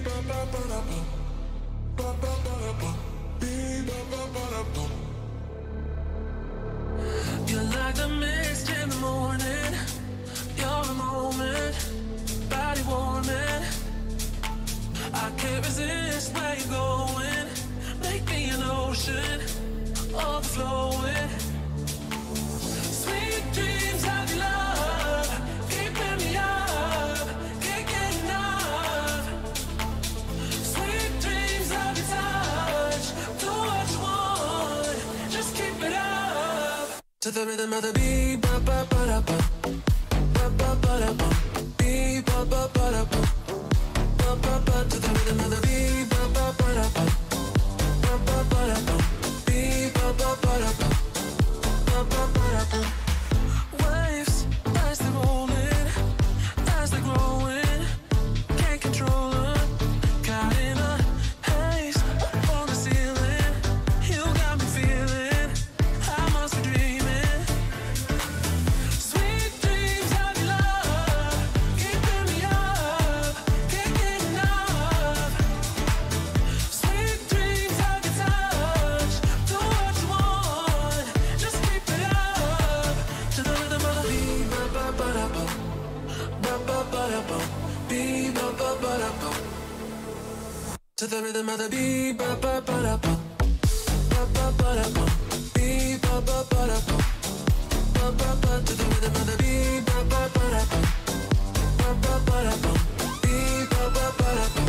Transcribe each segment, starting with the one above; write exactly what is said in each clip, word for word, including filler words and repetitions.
You're like the mist in the morning. You're a moment, body warming. I can't resist where you're going. Make me an ocean, overflowing. Sweet dreams of your love, keeping me up, can't get enough. Sweet dreams of your touch, do what you want, just keep it up. To the rhythm of the beat, ba ba ba da ba, ba ba ba da ba, beat ba ba ba da ba, ba ba ba. To the rhythm of the beat, ba ba ba da ba, ba ba ba da ba, beat ba ba ba da ba, ba ba ba da ba. Waves as they're rolling, as they're growing, can't control them. Caught in a haze up on the ceiling, you got me feeling I must be dreaming. Sweet dreams of your love, keeping me up, can't get enough. Sweet dreams of your touch, do what you want, just keep it up. To the rhythm of the beat, ba ba ba da ba, ba ba ba da ba, beat ba ba ba da ba. To the rhythm of the beat, ba ba ba da ba, ba ba ba da ba, beat ba ba ba da ba, ba ba ba. To the rhythm of the beat, ba ba ba da ba, ba ba ba da ba, beat ba ba ba da ba.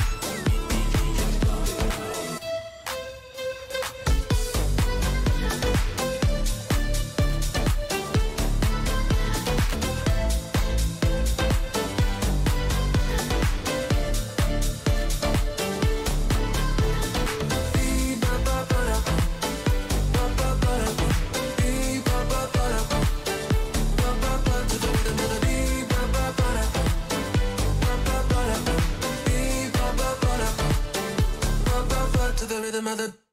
Beat ba ba ba da ba, ba ba ba da ba, beat ba ba ba da ba, ba ba ba. To the rhythm of the beat, ba ba ba da ba, ba ba ba da ba, beat ba ba ba da ba, ba ba ba. To the rhythm of the